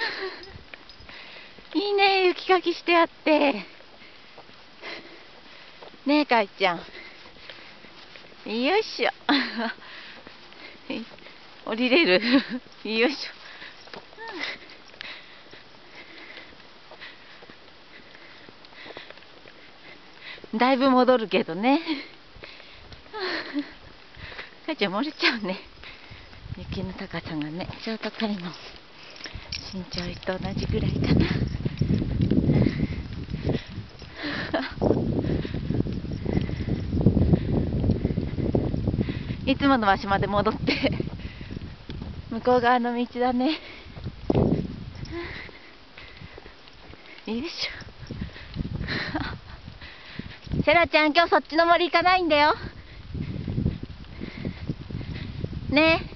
いいね、雪かきしてあって。ねえ、かいちゃん。よいしょ。降りれる。よいしょ。だいぶ戻るけどね。かいちゃん漏れちゃうね。雪の高さがね、ちょうど彼の身長と同じぐらいかな。いつもの場所まで戻って向こう側の道だね。よいしょ。セラちゃん、今日そっちの森行かないんだよ。ね。